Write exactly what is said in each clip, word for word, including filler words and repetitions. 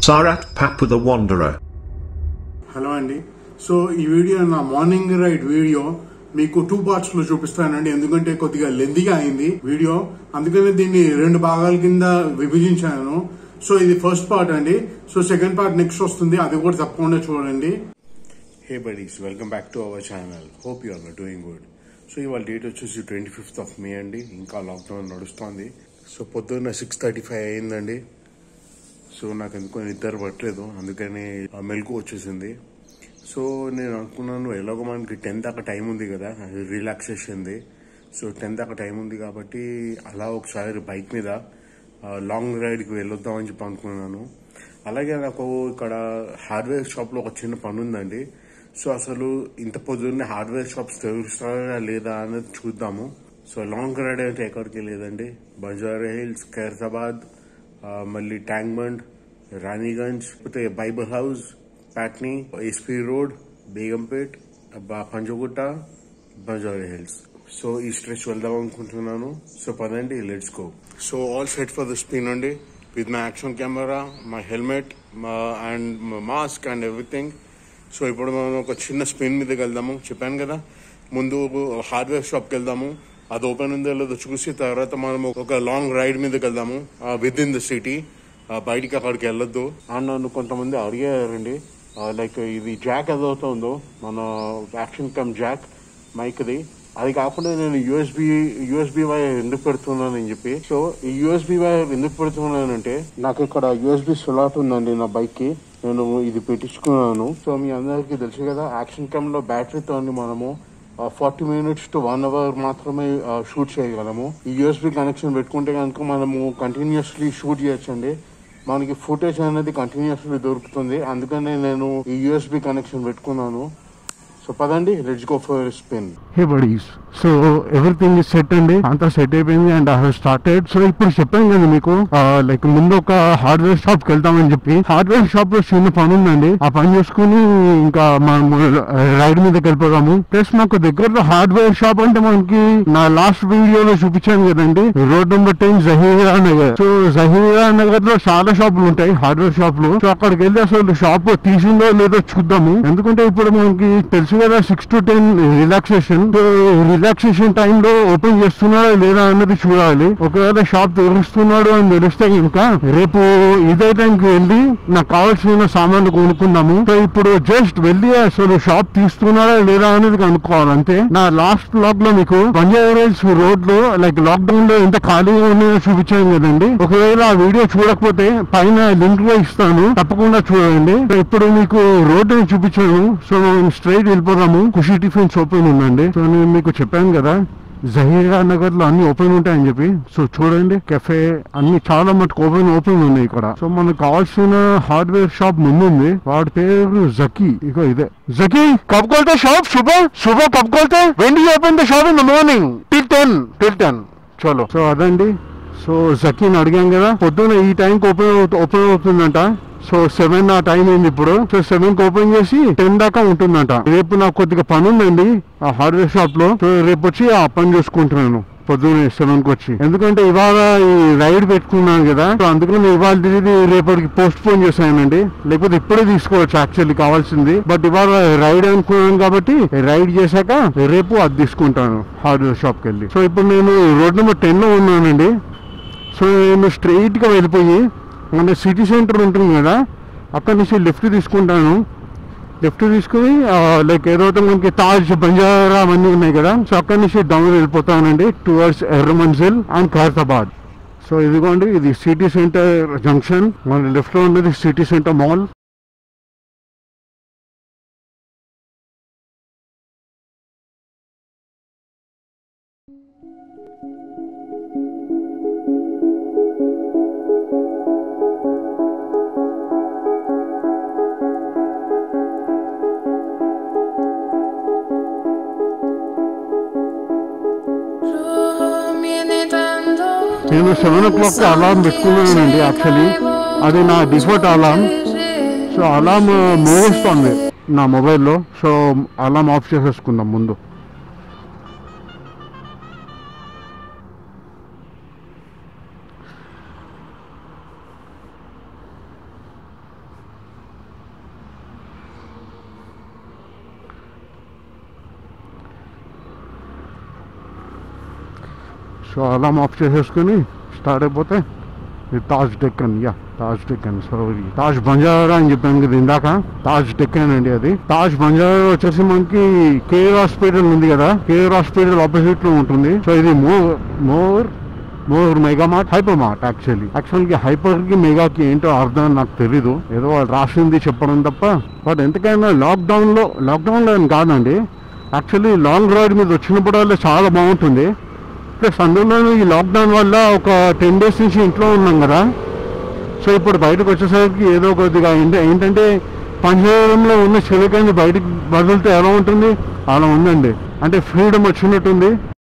Sarat Papu the Wanderer. Hello అండి. So ఈ video నా మార్నింగ్ రైడ్ వీడియో మీకు టూ పార్ట్స్ లో చూపిస్తానండి, ఎందుకంటే కొద్దిగా లెంతీగా అయింది వీడియో, అందుకని దీన్ని రెండు భాగాల కింద విభజించాను. సో ఇది ఫస్ట్ పార్ట్ అండి. సో సెకండ్ పార్ట్ నెక్స్ట్ వస్తుంది, అది కూడా తప్పకుండా చూడండి. Hey buddies, welcome back to our channel. Hope you are doing good. So ఇవాళ డేట్ వచ్చేసి ట్వంటీ ఫిఫ్త్ ఆఫ్ మే అండి. ఇంకా లాక్డౌన్ నడుస్తుంది. సో పొద్దున్న సిక్స్ థర్టీ ఫైవ్ అయిందండి. సో నాకు ఎందుకో నిద్ర పట్టలేదు, అందుకని మెలకు వచ్చేసింది. సో నేను అనుకున్నాను ఎలాగో మనకి టెన్ దాకా టైం ఉంది కదా రిలాక్సేషన్ది. సో టెన్ దాకా టైం ఉంది కాబట్టి అలా ఒకసారి బైక్ మీద లాంగ్ రైడ్కి వెళ్ళొద్దామని చెప్పి అనుకున్నాను. అలాగే నాకు ఇక్కడ హార్డ్వేర్ షాప్లో ఒక చిన్న పని ఉందండి. సో అసలు ఇంత పొద్దున్నే హార్డ్వేర్ షాప్స్ తెరుస్తారా లేదా అనేది చూద్దాము. సో లాంగ్ రైడ్ అంటే ఎక్కడికి లేదండి, బంజారా హిల్స్, ఖైరతాబాద్, మళ్ళీ tank Bund, Raniganj, Bible House, Patny, SP road, Begumpet, Panjagutta, Banjara Hills. So ఈ స్ట్రెచ్ వెళ్దాం అనుకుంటున్నాను. సో పదండి, let's go. So all set for the spin అండి, with my action camera, my helmet and mask and everything. So ఇప్పుడు మనం ఒక చిన్న స్పిన్ మీదకి వెళ్దాము. చెప్పాను కదా ముందు హార్డ్వేర్ షాప్కి వెళ్దాము, అది ఓపెన్ ఉందో లేదో చూసి తర్వాత మనం ఒక లాంగ్ రైడ్ మీదకి వెళ్దాము విత్ ఇన్ ద సిటీ. బయటికి అక్కడికి వెళ్ళొద్దు. అండ్ నన్ను కొంతమంది అడిగారండి, లైక్ ఇది జాక్ ఏదైతే ఉందో మన యాక్షన్ కమ్ జాక్ మైక్ది, అది కాకుండా నేను యూఎస్బి యూఎస్బి వైర్ ఎందుకు పెడుతున్నానని చెప్పి. సో ఈ యూఎస్బి వైర్ ఎందుకు పెడుతున్నానంటే నాకు ఇక్కడ యూఎస్బి స్లాట్ ఉందండి నా బైక్ కి, నేను ఇది పెట్టించుకున్నాను. సో మీ అందరికీ తెలుసు కదా యాక్షన్ కమ్ లో బ్యాటరీతో మనము forty minutes to one hour మాత్రమే షూట్ చేయగలము. ఈ యూఎస్బి కనెక్షన్ పెట్టుకుంటే కనుక మనము కంటిన్యూస్లీ షూట్ చేయొచ్చండి, మనకి ఫుటేజ్ అనేది కంటిన్యూస్లీ దొరుకుతుంది. అందుకనే నేను ఈ యూఎస్బి కనెక్షన్ పెట్టుకున్నాను. సో పదండి, let's go for spin. Hey buddies, so everything is set అండి, అంతా సెట్ అయిపోయింది and I have started. So ఇప్పుడు చెప్పాను కదా మీకు లైక్ ముందు ఒక హార్డ్వేర్ షాప్ కి వెళ్తామని చెప్పి. హార్డ్వేర్ షాప్ లో చిన్న పని ఉందండి, ఆ పని చూసుకుని ఇంకా మనం రైడ్ మీదకి వెళ్ళిపోదాము. ప్లస్ మాకు దగ్గరలో హార్డ్వేర్ షాప్ అంటే మనకి నా లాస్ట్ వీడియోలో చూపించాను కదండి, road number ten Zaheera Nagar. So Zaheera Nagar లో చాలా షాపులు ఉంటాయి హార్డ్వేర్ షాపులు. సో అక్కడికి వెళ్ళి అసలు షాప్ తీసిందో లేదో చూద్దాము. ఎందుకంటే ఇప్పుడు మనకి తెలుసు కదా six to ten relaxation. So relaxation time లో ఓపెన్ చేస్తున్నాడా లేదా అన్నది చూడాలి. ఒకవేళ షాప్ తెరుస్తున్నాడు అని తెలిస్తే కనుక రేపు ఇదే టైంకి వెళ్ళి నాకు కావాల్సిన సామాన్లు కొనుక్కుందాము. సో ఇప్పుడు జస్ట్ వెళ్ళి అసలు షాప్ తీస్తున్నాడా లేదా అనేది కనుక్కోవాలి అంతే. నా లాస్ట్ బ్లాగ్ లో మీకు బంజారా హిల్స్ రోడ్ లో లైక్ లాక్డౌన్ లో ఎంత ఖాళీగా ఉన్నాయో చూపించాను కదండి. ఒకవేళ ఆ వీడియో చూడకపోతే పైన లింక్ లో ఇస్తాను, తప్పకుండా చూడండి. ఇప్పుడు మీకు రోడ్ చూపించాను. సో స్ట్రైట్ వెళ్ళిపోదాము. ఖుషి టిఫిన్స్ ఓపెన్ ఉందండి. సో నేను మీకు చెప్పాను కదా జహీరా నగర్ లో అన్ని ఓపెన్ ఉంటాయని చెప్పి. సో చూడండి, కెఫే అన్ని చాలా మటుకు ఓపెన్ ఓపెన్ ఉన్నాయి ఇక్కడ. సో మనకు కావాల్సిన హార్డ్వేర్ షాప్ ముందుంది, వాడి పేరు జకీ. ఇక ఇదే జకీ. కబ్ కోల్తే షాప్ సుబహ సుబహ కబ్ కోల్తే when you open the shop in the morning till ten till ten చలో. సో అదండి. సో జకీని అడిగాం కదా, పొద్దున్న ఈ టైంకి ఓపెన్ ఓపెన్ అవుతుందంట. సో సెవెన్ ఆ టైం అయింది ఇప్పుడు. సో సెవెన్ కి ఓపెన్ చేసి టెన్ దాకా ఉంటుందంట. రేపు నాకు కొద్దిగా పని ఉందండి ఆ హార్డ్వేర్ షాప్ లో. సో రేపు వచ్చి ఆ పని చూసుకుంటున్నాను పొద్దున్నే సెవెన్ కి వచ్చి. ఎందుకంటే ఇవాళ ఈ రైడ్ పెట్టుకున్నాను కదా, సో అందుకని ఇవాళ రేపటికి పోస్ట్ పోన్ చేశానండి. లేకపోతే ఇప్పుడే తీసుకోవచ్చు యాక్చువల్లీ కావాల్సింది, బట్ ఇవాళ రైడ్ అనుకున్నాను కాబట్టి రైడ్ చేశాక రేపు అది తీసుకుంటాను హార్డ్వేర్ షాప్ కి వెళ్ళి. సో ఇప్పుడు నేను రోడ్ నెంబర్ టెన్ లో ఉన్నానండి. సో నేను స్ట్రైట్ గా వెళ్ళిపోయి మన సిటీ సెంటర్ ఉంటుంది కదా, అక్కడి నుంచి లెఫ్ట్ తీసుకుంటాను. లెఫ్ట్ తీసుకుని లైక్ ఏదైతే మనకి తాజ్, బంజారా అవన్నీ ఉన్నాయి కదా, సో అక్కడి నుంచి డౌన్ వెళ్ళిపోతానండి టువర్డ్స్ ఎర్ర మంజిల్ అండ్ ఖైరతాబాద్. సో ఇదిగోండి, ఇది సిటీ సెంటర్ జంక్షన్. మన లెఫ్ట్ లో ఉన్నది సిటీ సెంటర్ మాల్. నేను సెవెన్ ఓ క్లాక్ అలారం పెట్టుకున్నానండి యాక్చువల్లీ, అది నా డిఫాల్ట్ అలారం. సో అలారం మోగిస్తుంది నా మొబైల్లో. సో అలారం ఆఫ్ చేసేసుకుందాం ముందు. సో అలారం ఆఫ్ చేసేసుకుని స్టార్ట్ అయిపోతే ఇది తాజ్ డెక్కన్. యా తాజ్ డెక్కన్. సో ఇది తాజ్ బంజారా అని చెప్పాను కదా ఇందాక, తాజ్ డెక్కన్ అండి అది. తాజ్ బంజారా వచ్చేసి మనకి కేఆర్ హాస్పిటల్ ఉంది కదా, కేఆర్ హాస్పిటల్ ఆపోజిట్ లో ఉంటుంది. సో ఇది More More More Mega Mart, Hyper Mart. Actually యాక్చువల్గా హైపర్ కి మెగాకి ఏంటో అర్థం నాకు తెలీదు, ఏదో వాళ్ళు రాసింది చెప్పడం తప్ప. బట్ ఎంతకైనా లాక్డౌన్ లో లాక్డౌన్ లో ఏం కాదండి, యాక్చువల్లీ లాంగ్ రైడ్ మీద వచ్చినప్పుడు చాలా బాగుంటుంది. ప్లస్ అందులో ఈ లాక్డౌన్ వల్ల ఒక టెన్ డేస్ నుంచి ఇంట్లో ఉన్నాం కదా, సో ఇప్పుడు బయటకు వచ్చేసరికి ఏదో కొద్దిగా ఏంటంటే పంజాబ్లో ఉన్న చెలికని బయటకు వదిలితే ఎలా ఉంటుంది అలా ఉందండి. అంటే ఫ్రీడమ్ వచ్చినట్టుంది.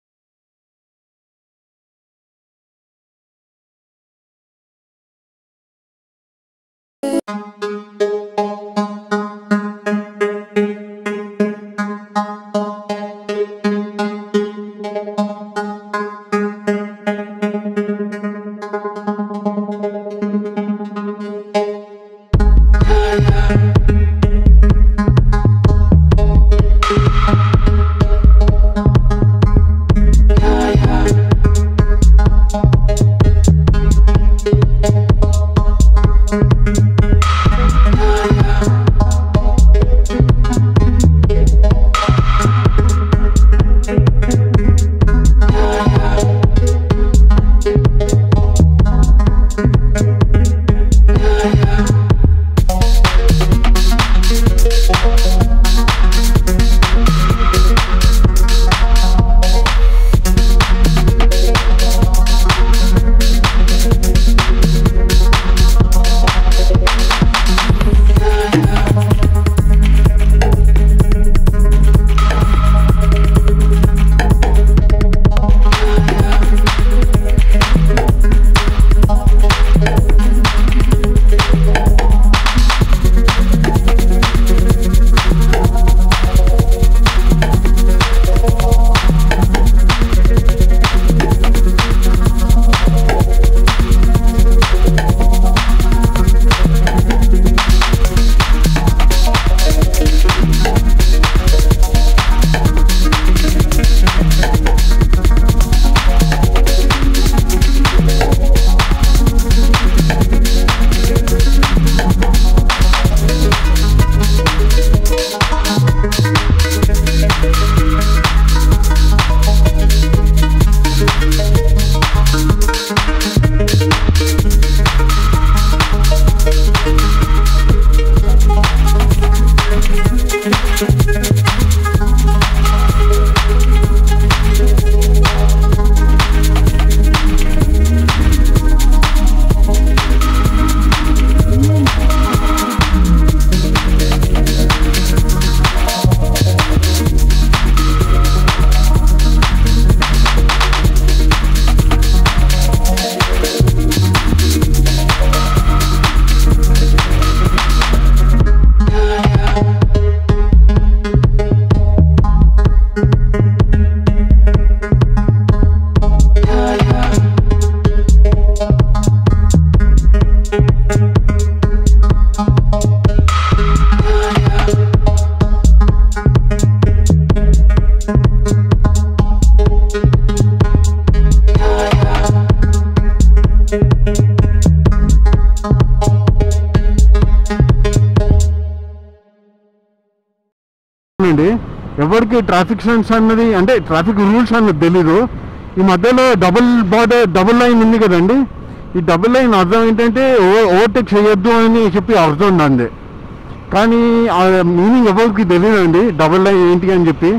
ఎవరికి ట్రాఫిక్ సెన్స్ అన్నది అంటే ట్రాఫిక్ రూల్స్ అన్నది తెలీదు. ఈ మధ్యలో డబుల్ బార్డర్ డబుల్ లైన్ ఉంది కదండి, ఈ డబుల్ లైన్ అర్థం ఏంటంటే ఓవర్టేక్ చేయొద్దు అని చెప్పి అర్థం ఉందండి. కానీ ఆ మీనింగ్ ఎవరికి తెలియదండి డబుల్ లైన్ ఏంటి అని చెప్పి.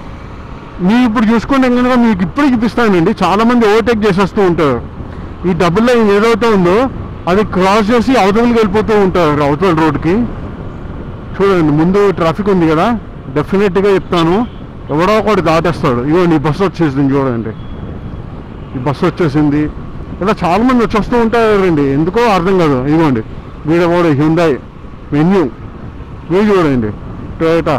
మీరు ఇప్పుడు చూసుకుంటే కనుక మీకు ఇప్పుడు చూపిస్తానండి, చాలామంది ఓవర్టేక్ చేసేస్తూ ఉంటారు. ఈ డబుల్ లైన్ ఏదైతే ఉందో అది క్రాస్ చేసి అవతలకి వెళ్ళిపోతూ ఉంటారు అవతల రోడ్కి. చూడండి ముందు ట్రాఫిక్ ఉంది కదా, డెఫినెట్గా చెప్తాను ఎవడో ఒకటి దాటేస్తాడు. ఇవ్వండి ఈ బస్సు వచ్చేసింది చూడండి, ఈ బస్సు వచ్చేసింది. ఇలా చాలామంది వచ్చేస్తూ ఉంటారండి, ఎందుకో అర్థం కాదు. ఇదిగోండి వీడు కూడా హ్యుండాయ్ వెన్యూ, వీడు చూడండి టొయోటా.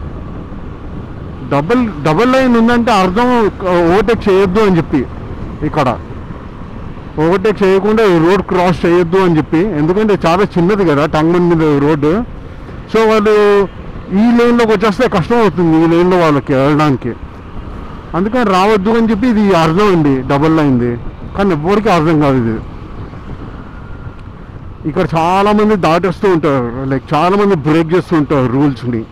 డబుల్ డబుల్ లైన్ ఉందంటే అర్థం ఓవర్టేక్ చేయొద్దు అని చెప్పి, ఇక్కడ ఓవర్టేక్ చేయకుండా రోడ్ క్రాస్ చేయొద్దు అని చెప్పి. ఎందుకంటే చాలా చిన్నది కదా టంగన్ మీద రోడ్డు. సో వాళ్ళు ఈ లైన్లోకి వచ్చేస్తే కష్టం అవుతుంది ఈ లైన్లో వాళ్ళకి వెళ్ళడానికి. అందుకని రావద్దు అని చెప్పి ఇది అర్థం అండి డబుల్ లైన్ది, కానీ ఎవరికి అర్థం కాదు ఇది. ఇక్కడ చాలా మంది దాటేస్తూ ఉంటారు, లైక్ చాలా మంది బ్రేక్ చేస్తూ ఉంటారు రూల్స్ని.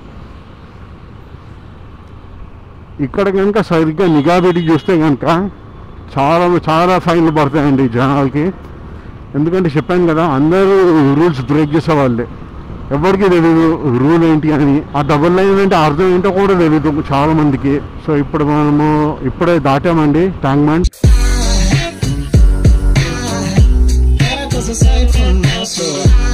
ఇక్కడ కనుక సరిగ్గా నిఘా పెట్టి చూస్తే కనుక చాలా చాలా ఫైన్లు పడతాయండి జనాలకి. ఎందుకంటే చెప్పాను కదా, అందరూ రూల్స్ బ్రేక్ చేసేవాళ్ళే, ఎవరికి తెలీదు రూల్ ఏంటి అని. ఆ డబుల్ లైన్ అంటే అర్థం ఏంటో కూడా తెలీదు చాలా మందికి. సో ఇప్పుడు మనము ఇప్పుడే దాటామండి tank Bund. Aside from us, so